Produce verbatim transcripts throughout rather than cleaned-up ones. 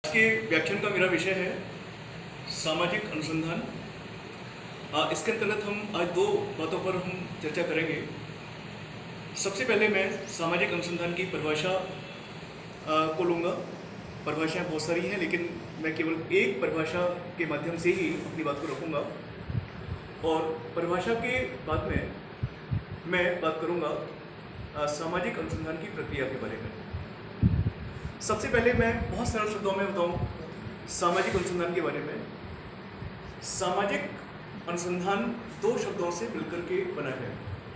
आज के व्याख्यान का मेरा विषय है सामाजिक अनुसंधान। आ, इसके अंतर्गत हम आज दो बातों पर हम चर्चा करेंगे। सबसे पहले मैं सामाजिक अनुसंधान की परिभाषा आ, को लूँगा। परिभाषाएं बहुत सारी हैं, लेकिन मैं केवल एक परिभाषा के माध्यम से ही अपनी बात को रखूँगा। और परिभाषा के बाद में मैं बात करूँगा आ, सामाजिक अनुसंधान की प्रक्रिया के बारे में। सबसे पहले मैं बहुत सरल शब्दों में बताऊँ सामाजिक अनुसंधान के बारे में। सामाजिक अनुसंधान दो शब्दों से मिलकर के बना है,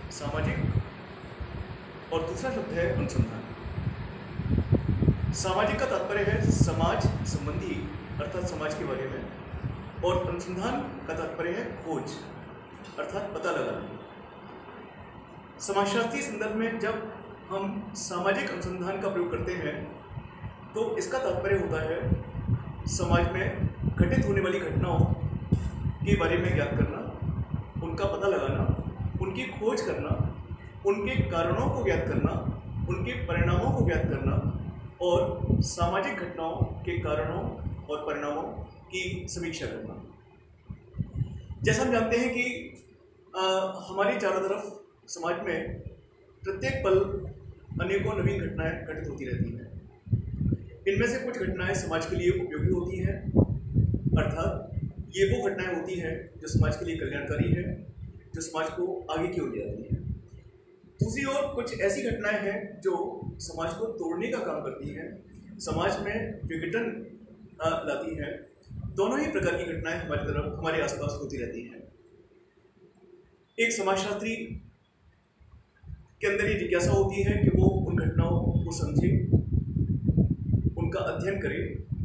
सामाजिक और दूसरा शब्द है अनुसंधान। सामाजिक का तात्पर्य है समाज संबंधी अर्थात समाज के बारे में, और अनुसंधान का तात्पर्य है खोज अर्थात पता लगाना। समाजशास्त्रीय संदर्भ में जब हम सामाजिक अनुसंधान का प्रयोग करते हैं तो इसका तात्पर्य होता है समाज में घटित होने वाली घटनाओं के बारे में ज्ञात करना, उनका पता लगाना, उनकी खोज करना, उनके कारणों को ज्ञात करना, उनके परिणामों को ज्ञात करना और सामाजिक घटनाओं के कारणों और परिणामों की समीक्षा करना। जैसा हम जानते हैं कि आ, हमारे चारों तरफ समाज में प्रत्येक पल अनेकों नवीन घटनाएं घटित होती रहती हैं। इनमें से कुछ घटनाएं समाज के लिए उपयोगी होती हैं, अर्थात ये वो घटनाएं होती हैं जो समाज के लिए कल्याणकारी है, जो समाज को आगे की ओर ले जाती हैं। दूसरी ओर कुछ ऐसी घटनाएं हैं जो समाज को तोड़ने का काम करती हैं, समाज में विघटन लाती हैं। दोनों ही प्रकार की घटनाएं हमारी तरफ हमारे आसपास होती रहती हैं। एक समाजशास्त्री के अंदर ये जिज्ञासा होती है कि वो उन घटनाओं को समझे, उनका अध्ययन करे,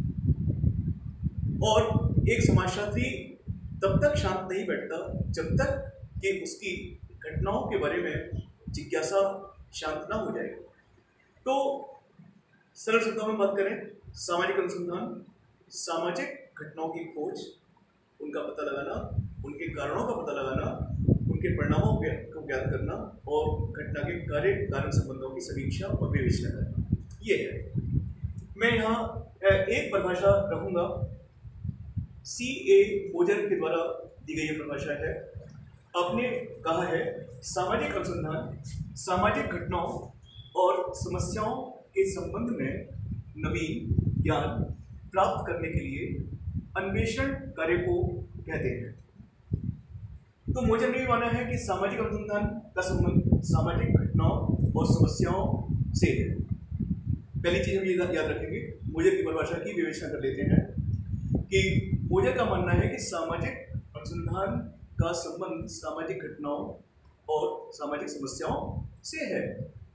और एक समाजशास्त्री तब तक शांत नहीं बैठता जब तक कि उसकी घटनाओं के बारे में जिज्ञासा शांत ना हो जाए। तो सरल शब्दों में बात करें, सामाजिक अनुसंधान सामाजिक घटनाओं की खोज, उनका पता लगाना, उनके कारणों का पता लगाना, उनके परिणामों को ज्ञात करना और घटना के कार्य कारण संबंधों की समीक्षा और विवेचना करना, ये है। मैं यहाँ एक परिभाषा रखूँगा, सी ए मोजर के द्वारा दी गई परिभाषा है। आपने कहा है सामाजिक अनुसंधान सामाजिक घटनाओं और समस्याओं के संबंध में नवीन ज्ञान प्राप्त करने के लिए अन्वेषण कार्य को कहते हैं। तो मोजर ने भी माना है कि सामाजिक अनुसंधान का संबंध सामाजिक घटनाओं और समस्याओं से है। पहली चीज हम ये याद रखेंगे, मोजर की परिभाषा की विवेचना कर लेते हैं कि मोजर का मानना है कि सामाजिक अनुसंधान का संबंध सामाजिक घटनाओं और सामाजिक समस्याओं से है।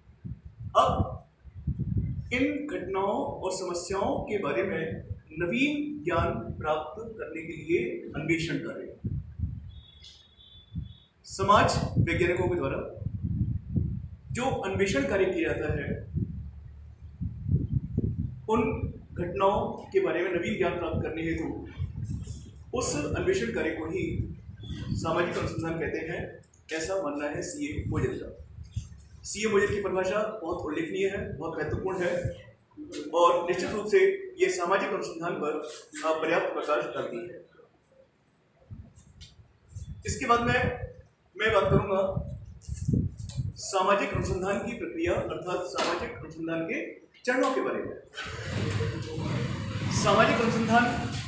अब इन घटनाओं और समस्याओं के बारे में नवीन ज्ञान प्राप्त करने के लिए अन्वेषण करें। समाज वैज्ञानिकों के द्वारा जो अन्वेषण कार्य किया जाता है, उन घटनाओं के बारे में नवीन ज्ञान प्राप्त करने हेतु उस अन्वेषण कार्य को ही सामाजिक अनुसंधान कहते हैं, ऐसा मानना है सी ए मोजर का। सी ए मोजर की परिभाषा बहुत उल्लेखनीय है, बहुत महत्वपूर्ण है और निश्चित रूप से ये सामाजिक अनुसंधान पर पर्याप्त प्रकाश डालती है। इसके बाद में मैं बात करूंगा सामाजिक अनुसंधान की प्रक्रिया अर्थात सामाजिक अनुसंधान के चरणों के बारे में। सामाजिक अनुसंधान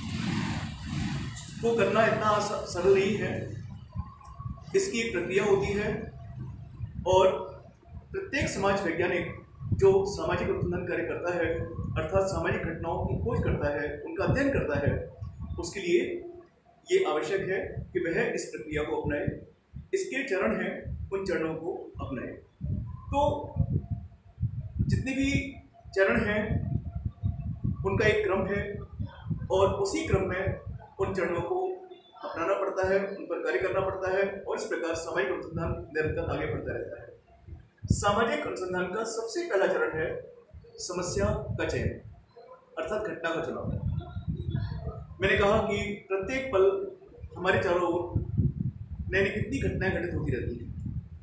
को करना इतना सरल नहीं है, इसकी एक प्रक्रिया होती है और प्रत्येक समाज वैज्ञानिक जो सामाजिक अनुसंधान कार्य करता है अर्थात सामाजिक घटनाओं की खोज करता है, उनका अध्ययन करता है, उसके लिए ये आवश्यक है कि वह इस प्रक्रिया को अपनाए। इसके चरण हैं, उन चरणों को अपनाए। तो जितने भी चरण हैं उनका एक क्रम है और उसी क्रम में उन चरणों को अपनाना पड़ता है, उन पर कार्य करना पड़ता है और इस प्रकार सामाजिक अनुसंधान निरंतर आगे बढ़ता रहता है। सामाजिक अनुसंधान का सबसे पहला चरण है समस्या का चयन अर्थात घटना का चुनाव। मैंने कहा कि प्रत्येक पल हमारे चारों ओर नई नई कितनी घटनाएं घटित होती रहती हैं।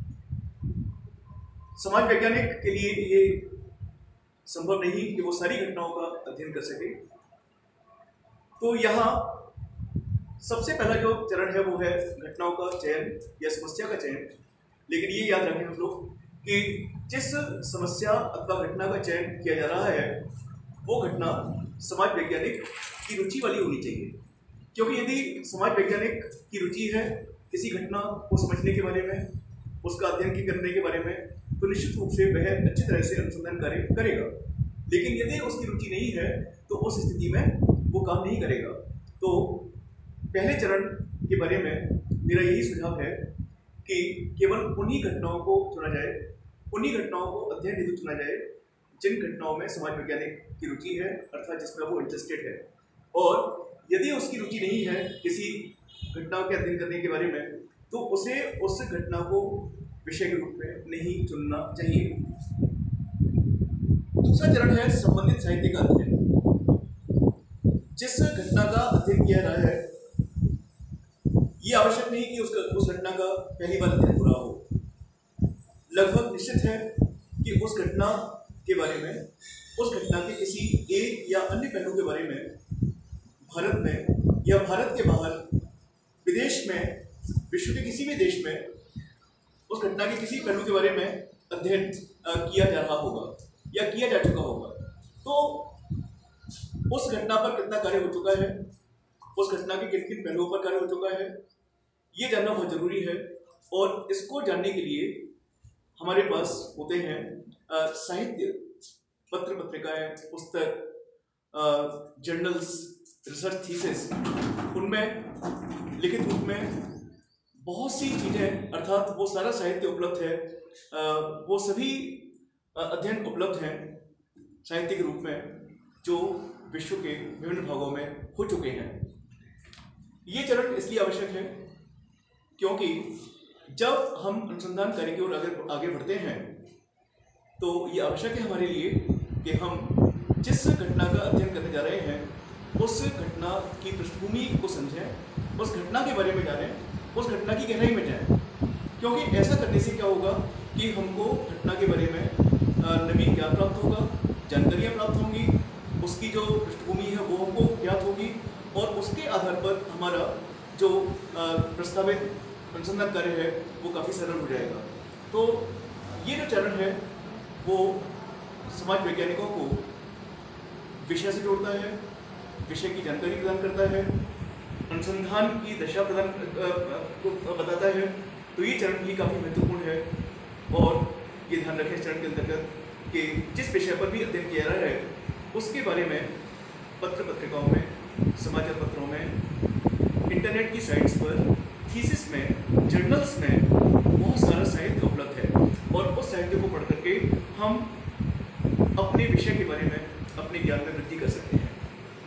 समाज वैज्ञानिक के लिए ये संभव नहीं कि वो सारी घटनाओं का अध्ययन कर सके, तो यहाँ सबसे पहला जो चरण है वो है घटनाओं का चयन या समस्या का चयन। लेकिन ये याद रखें हम लोग कि जिस समस्या अथवा घटना का चयन किया जा रहा है वो घटना समाज वैज्ञानिक की रुचि वाली होनी चाहिए, क्योंकि यदि समाज वैज्ञानिक की रुचि है किसी घटना को समझने के बारे में, उसका अध्ययन करने के बारे में, तो निश्चित रूप से वह अच्छी तरह से अनुसंधान कार्य करेगा। लेकिन यदि उसकी रुचि नहीं है तो उस स्थिति में वो काम नहीं करेगा। तो पहले चरण के बारे में मेरा यही सुझाव है कि केवल उन्हीं घटनाओं को चुना जाए, उन्हीं घटनाओं को अध्ययन हेतु चुना जाए जिन घटनाओं में समाज वैज्ञानिक की रुचि है, अर्थात जिसमें वो इंटरेस्टेड है। और यदि उसकी रुचि नहीं है किसी घटना के अध्ययन करने के बारे में, तो उसे उस घटना को विषय के रूप में नहीं चुनना चाहिए। दूसरा चरण है संबंधित साहित्य का अध्ययन। जिस घटना का अध्ययन किया जा रहा है ये आवश्यक नहीं कि उसका उस घटना का पहली बार अध्ययन हो रहा हो। लगभग निश्चित है कि उस घटना के बारे में, उस घटना के किसी एक या अन्य पहलू के बारे में भारत में या भारत के बाहर, विदेश में, विश्व के किसी भी देश में उस घटना के किसी पहलू के बारे में अध्ययन किया जा रहा होगा या किया जा चुका होगा। तो उस घटना पर कितना कार्य हो चुका है, उस घटना के किन किन पहलुओं पर कार्य हो चुका है, ये जानना बहुत जरूरी है। और इसको जानने के लिए हमारे पास होते हैं साहित्य, पत्र पत्रिकाएं, पुस्तक, जर्नल्स, रिसर्च थीसिस। उनमें लिखित रूप में बहुत सी चीज़ें, अर्थात वो सारा साहित्य उपलब्ध है, वो सभी अध्ययन उपलब्ध हैं साहित्य के रूप में जो विश्व के विभिन्न भागों में हो चुके हैं। ये चरण इसलिए आवश्यक है क्योंकि जब हम अनुसंधान कार्य की ओर आगे आगे बढ़ते हैं तो ये आवश्यक है हमारे लिए कि हम जिस घटना का अध्ययन करने जा रहे हैं उस घटना की पृष्ठभूमि को समझें, उस घटना के बारे में जानें, उस घटना की गहराई में जाएं। क्योंकि ऐसा करने से क्या होगा कि हमको घटना के बारे में नवीन ज्ञान प्राप्त होगा, जानकारियाँ प्राप्त होंगी, उसकी जो पृष्ठभूमि है वो हमको ज्ञात होगी और उसके आधार पर हमारा जो प्रस्तावित अनुसंधान कार्य है वो काफ़ी सरल हो जाएगा। तो ये जो चरण है वो समाज वैज्ञानिकों को विषय से जोड़ता है, विषय की जानकारी प्रदान करता है, अनुसंधान की दशा प्रदान को बताता है। तो ये चरण भी काफ़ी महत्वपूर्ण है और ये ध्यान रखें इस चरण के अंतर्गत कि जिस विषय पर भी अध्ययन किया जा रहा है उसके बारे में पत्र पत्रिकाओं में, समाचार पत्रों में, इंटरनेट की साइट्स पर, थीसिस में, जर्नल्स में बहुत सारा साहित्य उपलब्ध है और उस साहित्य को पढ़ करके हम अपने विषय के बारे में अपने ज्ञान में वृद्धि कर सकते हैं।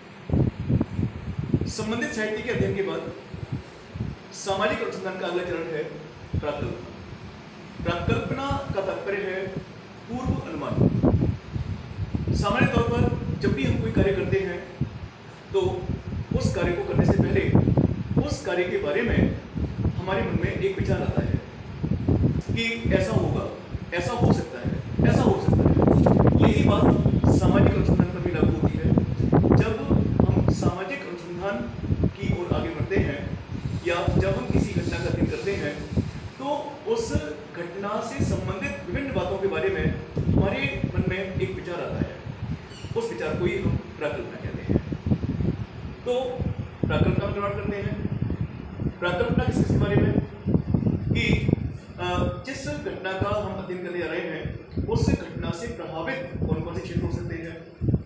संबंधित साहित्य के अध्ययन के बाद सामाजिक अनुसंधान का अगला चरण है प्राकल्पना। प्राकल्पना का तात्पर्य है पूर्व अनुमान। सामान्य तौर पर जब भी हम कोई कार्य करते हैं तो उस कार्य को करने से पहले उस कार्य के बारे में हमारे मन में एक विचार आता है कि ऐसा होगा, ऐसा हो सकता है, ऐसा हो सकता है। यही बात सामाजिक अनुसंधान पर भी लागू होती है। जब हम सामाजिक अनुसंधान की ओर आगे बढ़ते हैं या जब हम किसी घटना का अध्ययन करते हैं तो उस घटना से संबंधित विभिन्न बातों के बारे में हमारे मन में एक विचार आता है। उस विचार को ही हम प्राकल्पना कहते हैं। तो प्राकल्पना का निर्माण करते हैं। प्राकल्पना किस किस बारे में कि जिस घटना का हम अध्ययन करने जा रहे हैं उस घटना से प्रभावित कौन कौन से क्षेत्र हो सकते हैं।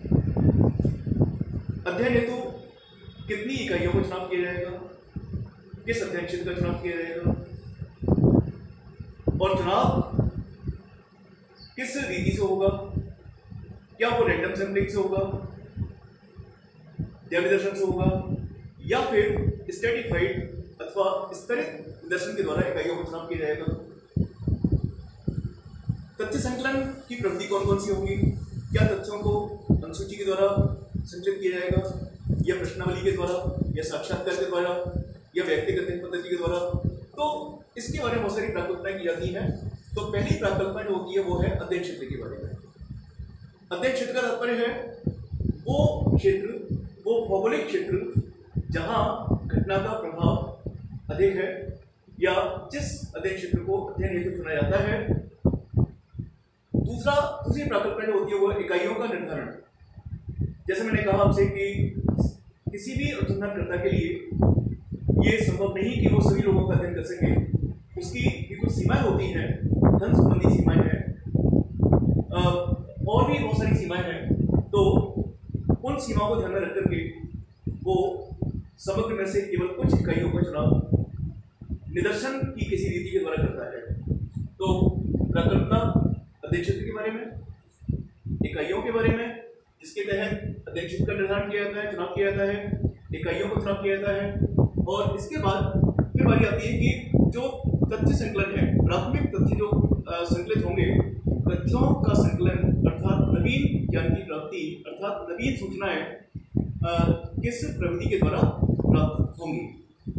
अध्ययन हेतु कितनी इकाइयों को चुनाव किया जाएगा, किस अध्ययन क्षेत्र का चुनाव किया जाएगा और चुनाव किस रीति से होगा, क्या वो रैंडम सैंपलिंग से होगा, दैवीय दर्शन से होगा या फिर स्ट्रेटिफाइड अथवा स्तरित दर्शन के द्वारा इकाइयों को चुनाव किया जाएगा। तथ्य संकलन की प्रवृत्ति कौन कौन सी होगी, क्या तथ्यों को अनुसूची के द्वारा संचित किया जाएगा या प्रश्नावली के द्वारा या साक्षात्कार के द्वारा या व्यक्तिगत अध्ययन पद्धति के द्वारा। तो इसके बारे में बहुत सारी प्राकल्पनाएं की जाती हैं। तो पहली प्राकल्पना जो होती है वो है अध्ययन क्षेत्र के बारे में। अध्ययन क्षेत्र का तात्पर्य है वो क्षेत्र वो भौगोलिक क्षेत्र जहाँ घटना का प्रभाव अधिक है या जिस अध्ययन क्षेत्र को अध्ययन हेतु चुना जाता है। दूसरा दूसरी प्राकल्पना जो होती है वो इकाइयों का निर्धारण। जैसे मैंने कहा आपसे कि किसी भी अनुसंधानकर्ता के लिए ये संभव नहीं कि वो सभी लोगों का अध्ययन कर सके, उसकी भी कुछ सीमाएं होती हैं, धन संबंधी सीमाएं हैं और भी बहुत सारी सीमाएं हैं। तो उन सीमाओं को ध्यान में रख करके वो समग्र में से केवल कुछ इकाइयों का चुनाव निदर्शन की किसी रीति के द्वारा करता है। तो प्राकल्पना अध्ययन क्षेत्र के बारे में, इकाइयों के बारे में जिसके तहत अध्ययन क्षेत्र का निर्धारण किया जाता है, चुनाव किया जाता है, इकाइयों का चुनाव किया जाता है। और इसके बाद फिर बारी आती है कि जो तथ्य संकलन है, प्राथमिक तथ्य जो संकलित होंगे, तथ्यों का संकलन अर्थात नवीन ज्ञान की प्राप्ति अर्थात नवीन सूचनाएं किस प्रविधि के द्वारा प्राप्त होंगी।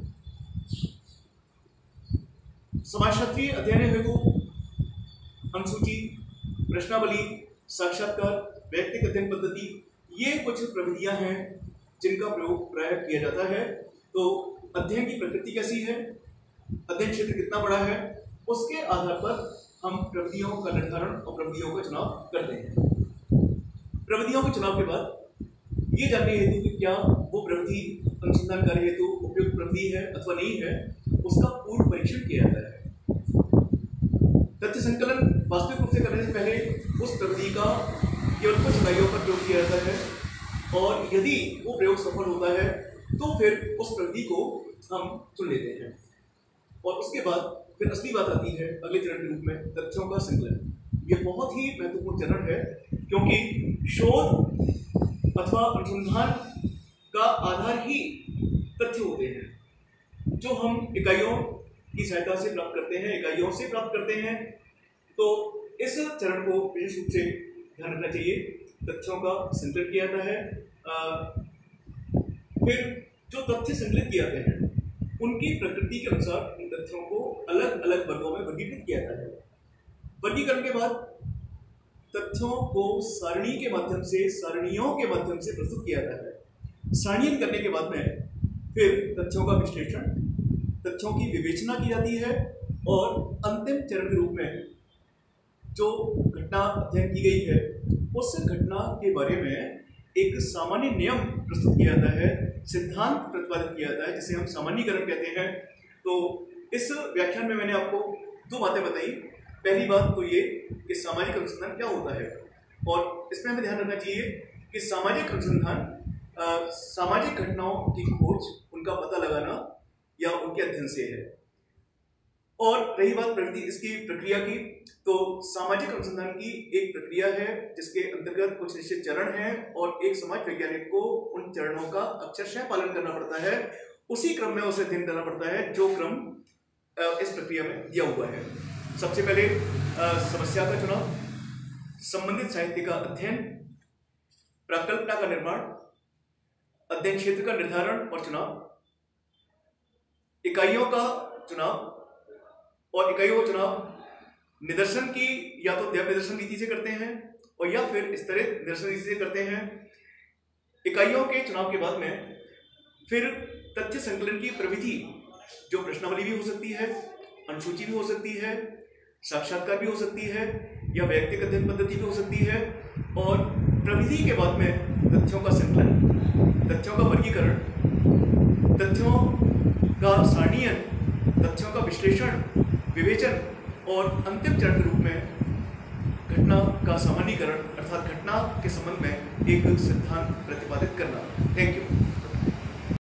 समाजशास्त्रीय अध्ययन हेतु अनुसूची, प्रश्नावली, साक्षात्कार, व्यक्तिगत अध्ययन पद्धति, ये कुछ प्रविधियां हैं जिनका प्रयोग प्राय किया जाता है। तो अध्ययन की प्रकृति कैसी है, अध्ययन क्षेत्र कितना बड़ा है, उसके आधार पर हम प्रविधियों का निर्धारण और प्रविधियों का चुनाव करते हैं। प्रविधियों के चुनाव के बाद ये जानने हेतु कि क्या वो प्रविधि अनुसंधान कार्य हेतु उपयुक्त प्रविधि है अथवा नहीं है, उसका पूर्व परीक्षण किया जाता है। तथ्य संकलन वास्तविक रूप से करने से पहले उस प्रविधि का केवल कुछ इकाइयों पर प्रयोग किया जाता है और यदि वो प्रयोग सफल होता है तो फिर उस प्रविधि को हम चुन लेते हैं। और उसके बाद फिर असली बात आती है अगले चरण के रूप में तथ्यों का संकलन। ये बहुत ही महत्वपूर्ण चरण है क्योंकि शोध अथवा अनुसंधान का आधार ही तथ्य होते हैं जो हम इकाइयों की सहायता से प्राप्त करते हैं, इकाइयों से प्राप्त करते हैं। तो इस चरण को विशेष रूप से ध्यान रखना चाहिए। तथ्यों का संकलन किया जाता है, आ, फिर जो तथ्य संकलित किए जाते हैं उनकी प्रकृति के अनुसार इन तथ्यों को अलग अलग वर्गों में वर्गीकृत किया जाता है। वर्गीकरण के बाद तथ्यों को सारणी के माध्यम से सारणियों के माध्यम से प्रस्तुत किया जाता है। सारणीयन करने के बाद में फिर तथ्यों का विश्लेषण, तथ्यों की विवेचना की जाती है और अंतिम चरण के रूप में जो घटना अध्ययन की गई है उस घटना के बारे में एक सामान्य नियम प्रस्तुत किया जाता है, सिद्धांत प्रतिपादित किया जाता है जिसे हम सामान्यीकरण कहते हैं। तो इस व्याख्यान में मैंने आपको दो बातें बताई। पहली बात तो ये कि सामाजिक अनुसंधान क्या होता है और इसमें हमें ध्यान रखना चाहिए कि सामाजिक अनुसंधान सामाजिक घटनाओं की खोज, उनका पता लगाना या उनके अध्ययन से है। और रही बात प्रकृति इसकी प्रक्रिया की, तो सामाजिक अनुसंधान की एक प्रक्रिया है जिसके अंतर्गत कुछ निश्चित चरण हैं और एक समाज वैज्ञानिक को उन चरणों का अक्षरशः पालन करना पड़ता है, उसी क्रम में उसे अध्ययन करना पड़ता है जो क्रम इस प्रक्रिया में दिया हुआ है। सबसे पहले समस्या का चुनाव, संबंधित साहित्य का अध्ययन, प्राकल्पना का निर्माण, अध्ययन क्षेत्र का निर्धारण और चुनाव, इकाइयों का चुनाव और इकाइयों का चुनाव निदर्शन की या तो दैव निदर्शन रीति से करते हैं और या फिर इस तरह निदर्शन रीति से करते हैं। इकाइयों के चुनाव के बाद में फिर तथ्य संकलन की प्रविधि जो प्रश्नावली भी हो सकती है, अनुसूची भी हो सकती है, साक्षात्कार भी हो सकती है या व्यक्तिगत अध्ययन पद्धति भी हो सकती है। और प्रविधि के बाद में तथ्यों का संकलन, तथ्यों का वर्गीकरण, तथ्यों का सारणीयन, तथ्यों का विश्लेषण, विवेचन और अंतिम चरण के रूप में घटना का सामान्यीकरण अर्थात घटना के संबंध में एक सिद्धांत प्रतिपादित करना। Thank you.